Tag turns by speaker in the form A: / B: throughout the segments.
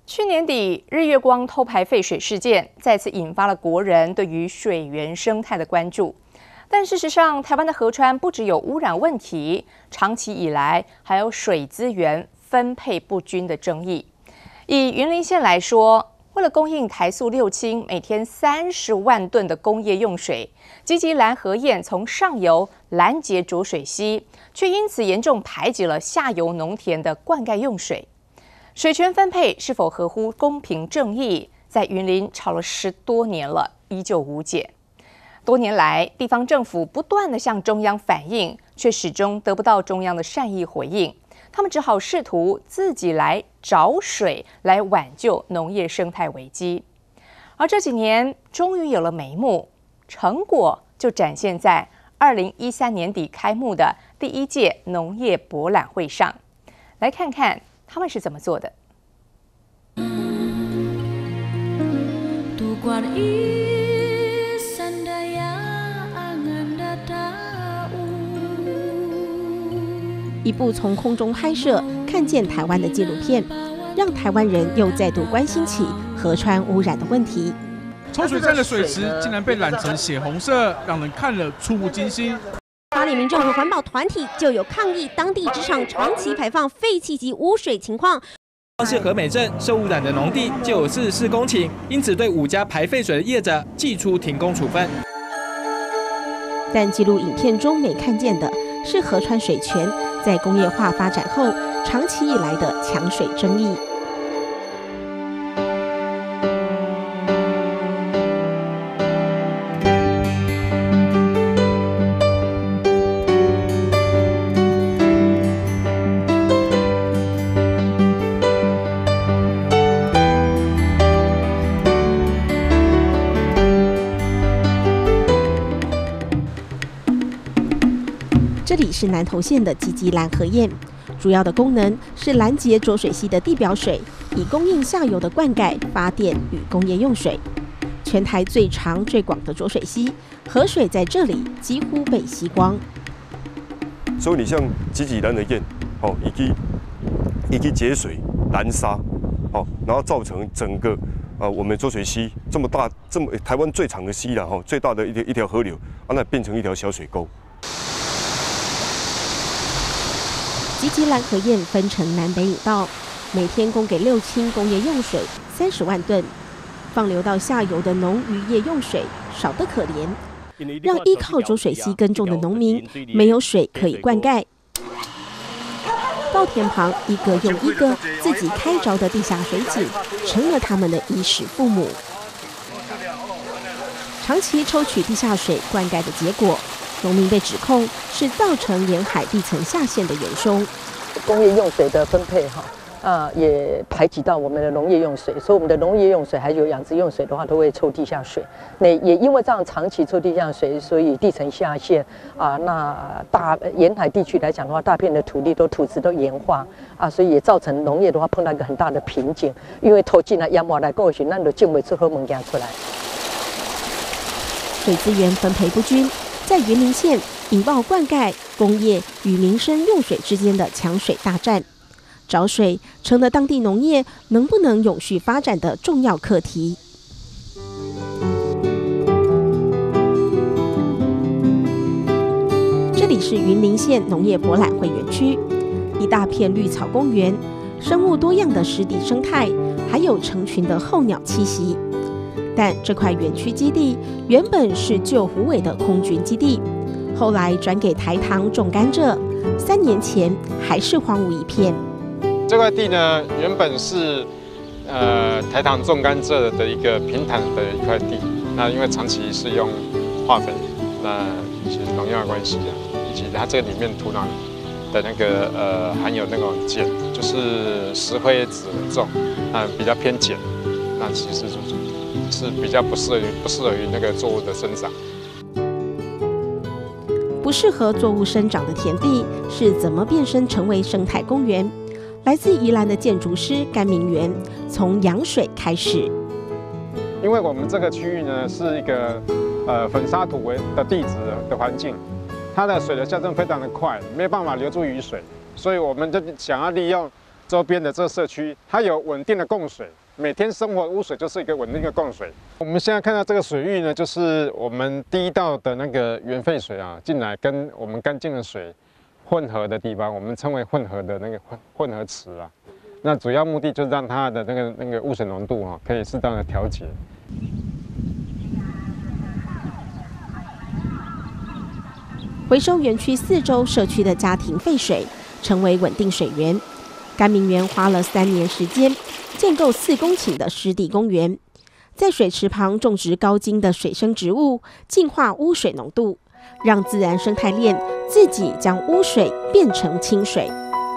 A: 去年底，日月光偷排废水事件再次引发了国人对于水源生态的关注。但事实上，台湾的河川不只有污染问题，长期以来还有水资源分配不均的争议。以云林县来说，为了供应台塑六轻每天30万吨的工业用水，基基兰河堰从上游拦截浊水溪，却因此严重排挤了下游农田的灌溉用水。水权分配是否合乎公平正义，在云林吵了10多年了，依旧无解。多年来，地方政府不断地向中央反映，却始终得不到中央的善意回应。他们只好试图自己来找水，来挽救农业生态危机。而这几年终于有了眉目，成果就展现在2013年底开幕的第1届农业博览会上。来看看他们是怎么做的。
B: 一部从空中拍摄看见台湾的纪录片，让台湾人又再度关心起河川污染的问题。
C: 抽水站的水池竟然被染成血红色，让人看了触目惊心。
B: 花莲民众和环保团体就有抗议当地职场长期排放废气及污水情况。
D: 光是和美镇受污染的农地就有44公顷，因此对5家排废水的业者祭出停工处分。但记录影片中没看见的是河川水权在工业化发展后长期以来的抢水争议。这里是南投县的基基兰河堰，主要的功能是拦截浊水溪的地表水，以供应下游的灌溉、发电与工业用水。全台最长最广的浊水溪，河水在这里几乎被吸光。
E: 所以你像基基兰的堰，以及节水、拦沙，然后造成整个我们浊水溪这么大，台湾最长的溪了最大的一条河流那变成一条小水沟。基基兰河堰分成南北引道，每天供给六轻工业用水30万吨，放流到下游的农渔业用水少得可怜，让依靠浊水溪耕种的农民没有水可以灌溉。稻田旁一个又一个自己开凿的地下水井，成了他们的衣食父母。长期抽取地下水灌溉的结果，农民被指控是造成沿海地层下陷的元凶。
F: 工业用水的分配也排挤到我们的农业用水，所以我们的农业用水还有养殖用水的话，都会抽地下水。那也因为这样长期抽地下水，所以地层下陷那沿海地区来讲的话，大片的土质都盐化所以也造成农业的话碰到一个很大的瓶颈。因为投进来淹没来过去，咱就种不出好物件出来。
B: 水资源分配不均，在云林县引爆灌溉、工业与民生用水之间的抢水大战。找水成了当地农业能不能永续发展的重要课题。这里是云林县农业博览会园区，一大片绿草公园，生物多样的湿地生态，还有成群的候鸟栖息。但这块园区基地原本是旧虎尾的空军基地，后来转给台糖种甘蔗，3年前还是荒芜一片。
G: 这块地呢，原本是台糖种甘蔗的一个平坦的一块地。那因为长期是用化肥，那以及农药的关系以及它这个里面土壤的那个含有那种碱，就是石灰质很重，比较偏碱，那其实是比较不适合于那个作物的生长。
B: 不适合作物生长的田地是怎么变身成为生态公园？来自宜兰的建筑师甘明元从养水开始。
G: 因为我们这个区域呢是一个粉沙土的地质的环境，它的水的下降非常的快，没有办法留住雨水，所以我们就想要利用周边的这个社区，它有稳定的供水，每天生活污水就是一个稳定的供水。我们现在看到这个水域呢，就是我们第一道的那个原废水啊进来跟我们干净的水混合的地方，我们称为混合的那个混合池啊。那主要目的就是让它的那个污水浓度啊可以适当的调节。
B: 回收园区4周社区的家庭废水，成为稳定水源。甘明园花了3年时间，建构4公顷的湿地公园，在水池旁种植高茎的水生植物，净化污水浓度，让自然生态链自己将污水变成清水。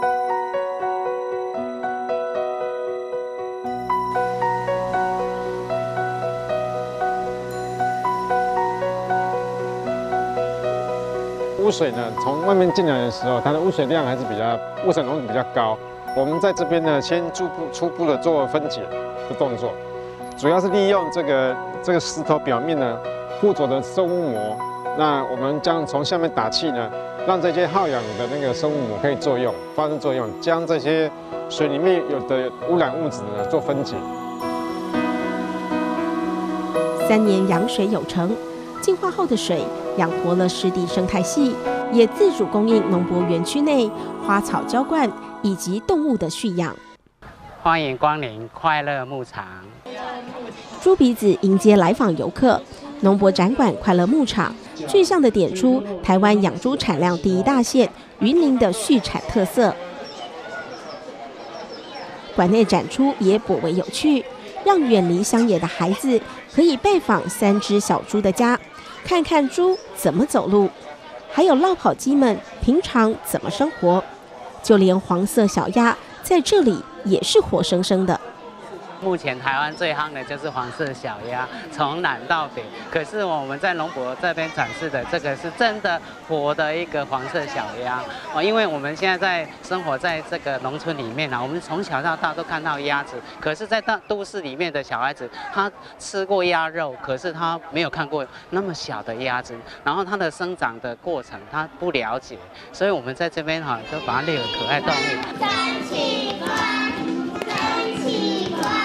G: 污水呢，从外面进来的时候，它的污水量还是污水浓度比较高。我们在这边呢，先初步的做分解的动作，主要是利用这个石头表面呢附着的生物膜。那我们将从下面打气呢，让这些耗氧的那个生物膜可以发生作用，将这些水里面有的污染物质呢做分解。
B: 3年养水有成，净化后的水养活了湿地生态系，也自主供应农博园区内花草浇灌以及动物的蓄养。
H: 欢迎光临快乐牧场。
B: 猪鼻子迎接来访游客，农博展馆快乐牧场具象地点出台湾养猪产量第1大县云林的畜产特色。馆内展出也颇为有趣，让远离乡野的孩子可以拜访3只小猪的家，看看猪怎么走路，还有落跑鸡们平常怎么生活，就连黄色小鸭在这里也是活生生的。
H: 目前台湾最夯的就是黄色小鸭，从南到北。可是我们在农博这边展示的这个是真的活的一个黄色小鸭哦，因为我们现在在生活在这个农村里面啊，我们从小到大都看到鸭子，可是，在都市里面的小孩子，他吃过鸭肉，可是他没有看过那么小的鸭子，然后它的生长的过程他不了解，所以我们在这边哈都把它列为可爱动物。
I: 升起光，升起光。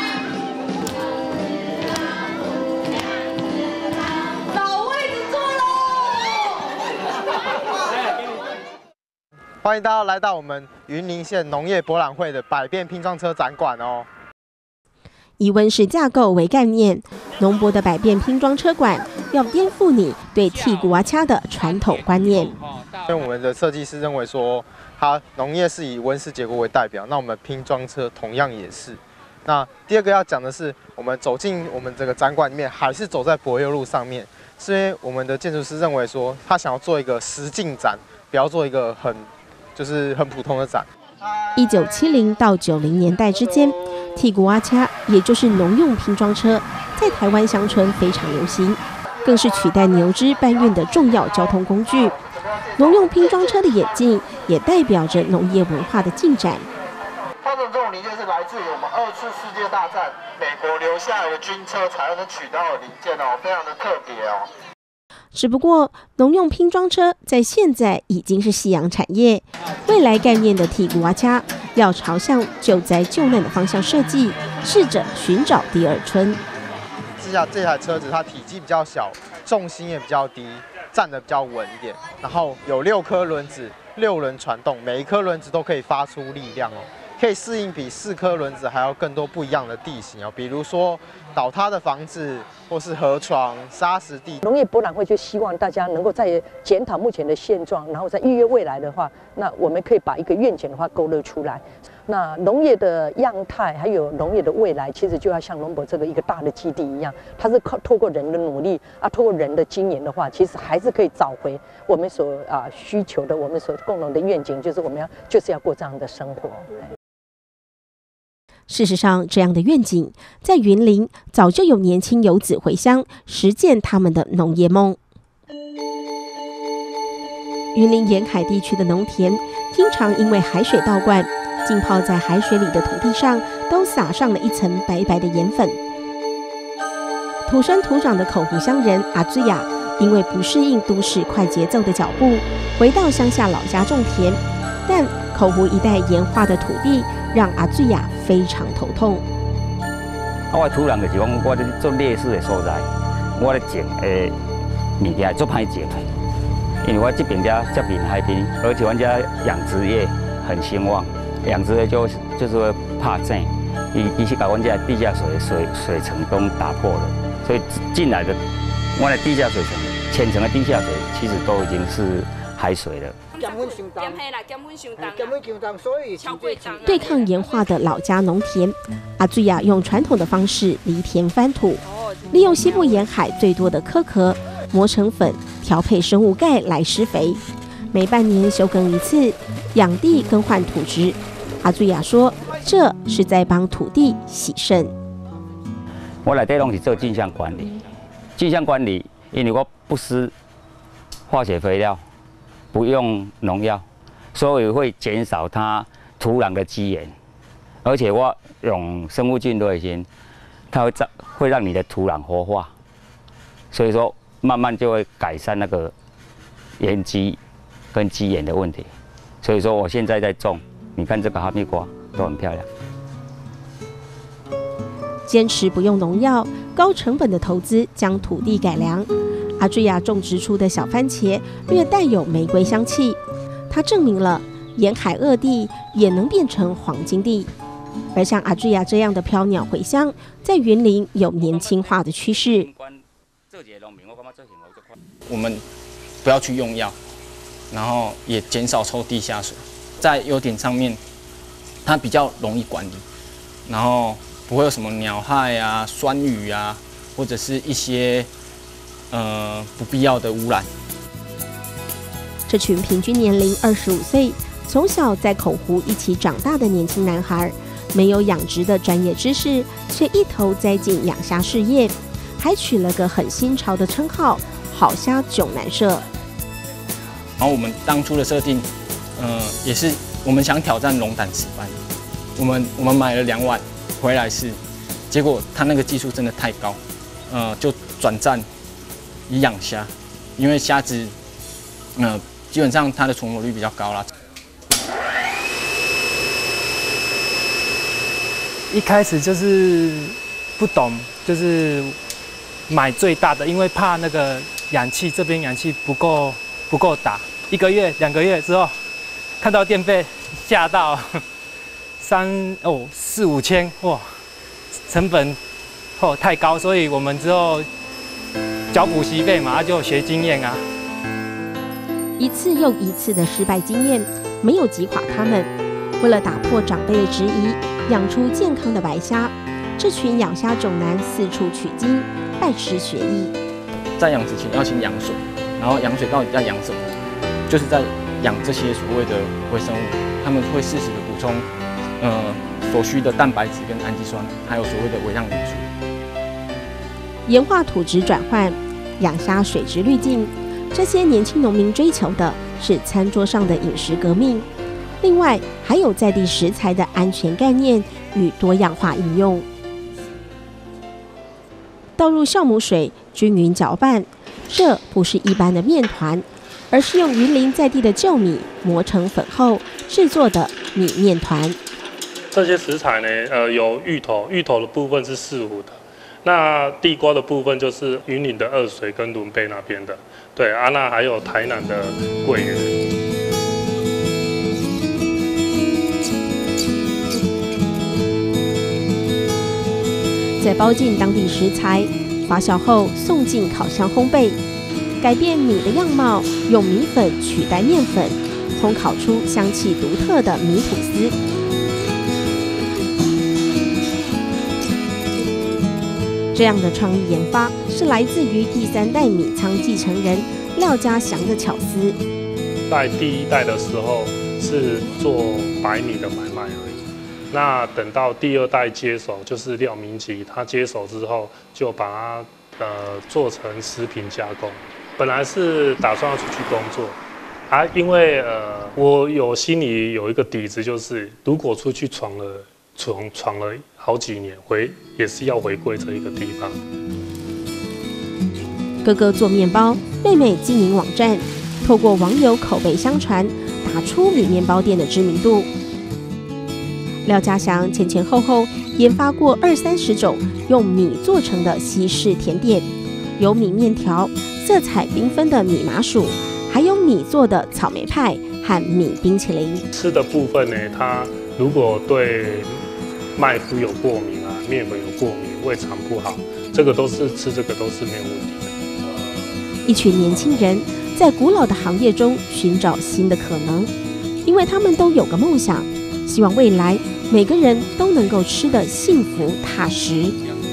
J: 欢迎大家来到我们云林县农业博览会的百变拼装车展馆哦。
B: 以温室架构为概念，农博的百变拼装车馆要颠覆你对剔骨阿掐的传统观念。
J: 因为我们的设计师认为说，它农业是以温室结构为代表，那我们拼装车同样也是。那第二个要讲的是，我们走进我们这个展馆里面，还是走在柏油路上面，是因为我们的建筑师认为说，他想要做一个实境展，不要做一个很普通的展。
B: 1970到90年代之间，剔骨阿掐也就是农用拼装车，在台湾乡村非常流行，更是取代牛只搬运的重要交通工具。农用拼装车的演进，也代表着农业文化的进展。
J: 它的这种零件是来自于我们2次世界大战美国留下来的军车才能取到的零件哦，非常的特别哦。
B: 只不过，农用拼装车在现在已经是夕阳产业，未来概念的剔骨阿掐要朝向救灾救难的方向设计，试着寻找第二春。
J: 这台车子它体积比较小，重心也比较低，站得比较稳一点，然后有6颗轮子，6轮传动，每一颗轮子都可以发出力量哦。可以适应比4颗轮子还要更多不一样的地形哦，比如说倒塌的房子，或是河床、砂石地。
F: 农业博览会就希望大家能够在检讨目前的现状，然后在预约未来的话，那我们可以把一个愿景的话勾勒出来。那农业的样态还有农业的未来，其实就要像农博这个一个大的基地一样，它是透过人的努力啊，透过人的经营的话，其实还是可以找回我们所需求的，我们所共同的愿景，就是我们就是要过这样的生活。
B: 事实上，这样的愿景在云林早就有年轻游子回乡实践他们的农业梦。云林沿海地区的农田，经常因为海水倒灌，浸泡在海水里的土地上都撒上了一层白白的盐粉。土生土长的口湖乡人阿最雅，因为不适应都市快节奏的脚步，回到乡下老家种田，但口湖一带盐化的土地让阿最雅非常头痛。
K: 我土壤就是讲，我咧做劣势的所在，我咧种的物件做歹种，因为我这边家接近海边，而且我家养殖业很兴旺，养殖业就是会怕井，伊是把我家地下水层都打破了，所以进来的我的地下水层，浅层的地下水其实都已经是海水了。
B: 对抗盐化的老家农田，阿最雅用传统的方式犁田翻土，利用西部沿海最多的壳壳磨成粉，调配生物钙来施肥。每半年休耕一次，养地更换土质。阿最雅说，这是在帮土地洗肾。
K: 我内底拢是做镜像管理，镜像管理，因为我不施化学肥料。不用农药，所以会减少它土壤的基盐，而且我用生物菌类型，它会让你的土壤活化，所以说慢慢就会改善那个盐基跟基盐的问题。所以说我现在在种，你看这个哈密瓜都很漂亮。
B: 坚持不用农药，高成本的投资将土地改良。阿最雅种植出的小番茄略带有玫瑰香气，它证明了沿海恶地也能变成黄金地。而像阿最雅这样的飘鸟茴香，在云林有年轻化的趋势。
L: 我们不要去用药，然后也减少抽地下水。在优点上面，它比较容易管理，然后不会有什么鸟害啊、酸雨啊，或者是一些不必要的污染。
B: 这群平均年龄25岁，从小在口湖一起长大的年轻男孩，没有养殖的专业知识，却一头栽进养虾事业，还取了个很新潮的称号“好虾囧男社”。
L: 然后我们当初的设定，也是我们想挑战龙胆石斑。我们买了2碗回来试，结果他那个技术真的太高，就转战以养虾，因为虾子，基本上它的存活率比较高啦。
M: 一开始就是不懂，就是买最大的，因为怕那个氧气这边氧气不够打。1个月、2个月之后，看到电费吓到4、5千，哇，成本太高，所以我们之后缴补习费嘛，就学经验啊。
B: 一次又一次的失败经验没有击垮他们。为了打破长辈的质疑，养出健康的白虾，这群养虾种男四处取经，拜师学艺。
L: 在养殖前要先养水，然后养水到底在养什么？就是在养这些所谓的微生物，他们会适时的补充所需的蛋白质跟氨基酸，还有所谓的微量元素。
B: 盐化土质转换、养虾水质滤镜，这些年轻农民追求的是餐桌上的饮食革命。另外，还有在地食材的安全概念与多样化应用。倒入酵母水，均匀搅拌，这不是一般的面团，而是用云林在地的旧米磨成粉后制作的米面团。
N: 这些食材呢，有芋头，芋头的部分是四湖的，那地瓜的部分就是云林的二水跟仑背那边的，对啊，那还有台南的桂圆。
B: 再包进当地食材，发酵后送进烤箱烘焙，改变米的样貌，用米粉取代面粉，烘烤出香气独特的米吐司。这样的创意研发是来自于第3代米仓继承人廖家祥的巧思。
N: 在第1代的时候是做白米的买卖而已。那等到第2代接手，就是廖明吉，他接手之后就把它做成食品加工。本来是打算要出去工作，因为我心里有一个底子，就是如果出去闯了好几年，也是要回归这一个地方。
B: 哥哥做面包，妹妹经营网站，透过网友口碑相传，打出米面包店的知名度。 廖家祥前后研发过20-30种用米做成的西式甜点，有米面条、色彩缤纷的米麻薯，还有米做的草莓派和米冰淇淋。
N: 吃的部分呢，它如果对麦麸有过敏啊、面粉有过敏、胃肠不好，这个都是吃这个都是没有问题的。
B: 一群年轻人在古老的行业中寻找新的可能，因为他们都有个梦想，希望未来每个人都能够吃得幸福踏实。